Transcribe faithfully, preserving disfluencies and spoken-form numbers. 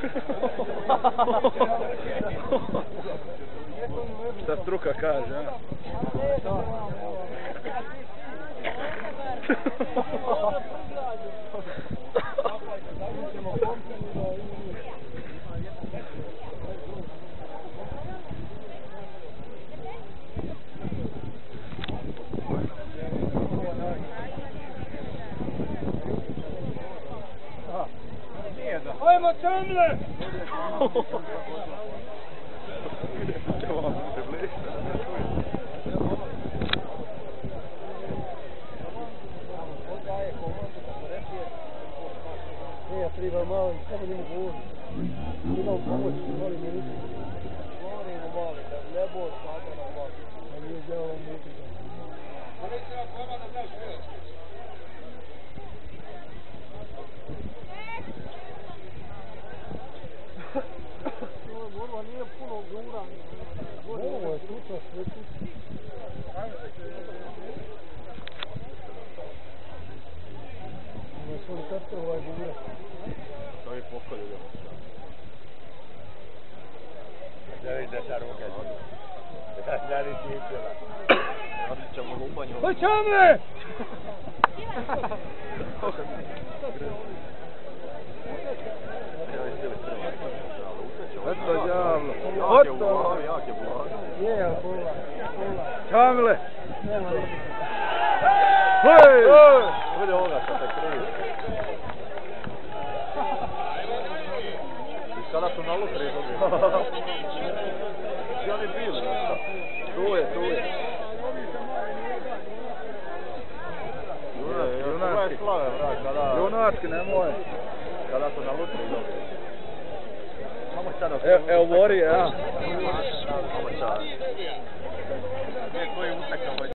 Šta struka kaže, a? Ajmo Čamle! Ja treba malo i samo njemu govorim. Imam pomoć, molim minuti. Govorim mu mali, da ne bol sada na mali. Da nije djelo minuti. Pa neće nam pojma da znaš sve. Borba nije puno gura. Ovo je tuta sve tuta. Ovo su li kako ovaj gura? To je pokolje. Da vidiš da ta ruka zbog. Da li ti ispjela. Osjećamo lupanju. Oj Čamle! Eto djavlo. Jak je bula, jak je bula. Je, ja bula. Čamle! Nema ništa. Hej! Vidi ovoga što te krivi. I kada su na lutri dobili. Gdje oni bili? Tu je, tu je. Junački. Slave, vrak, kada... Junački, nemoj. Kada su na lutri dobili. Samo sad dok... Evo Bori, ja. Samo sad. Nije koji utakao.